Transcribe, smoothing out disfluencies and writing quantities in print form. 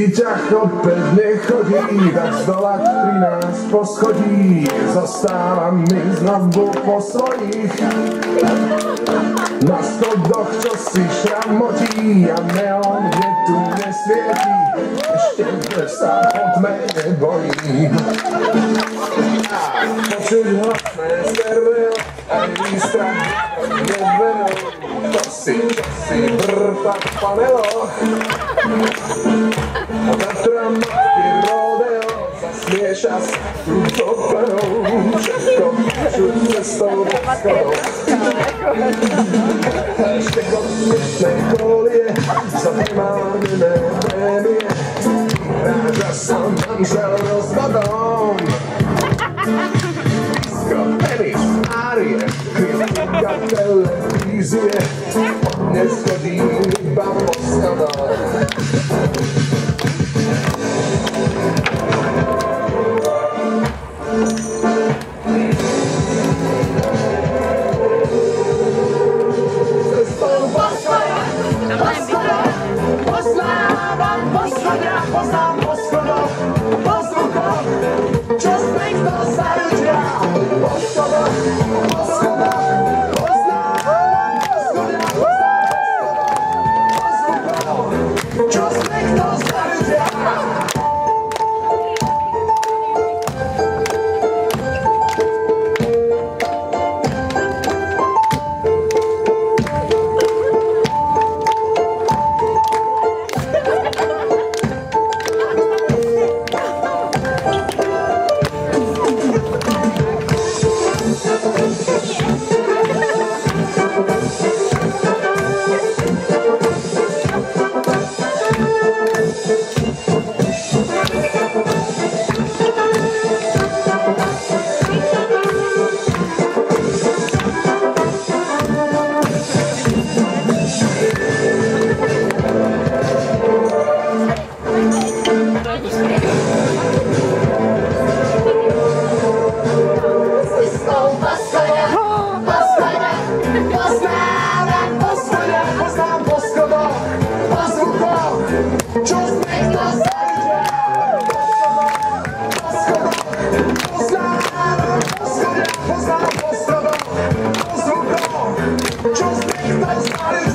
Výťah opět nechodí, tak zdolat 13 poschodí. Zastávám mi znovu po svojich. Na schodoch, čo si šramotí a neon kde tu nesvietí. Ešte sa pod mene bojí. Počuť hlasné stereo, aj výstrach nedverou. To si vrta v paneloch. A Tatra matky rodeo zasmieša sa do penou. Všetko počuť cestou schodou. Ešte kostečné kolie za primárnené prémie. Vyhráža sa manžel rozvodom. Disko, tenis, árie, kritika televízie. Dnes chodím iba po schodoch. Just make those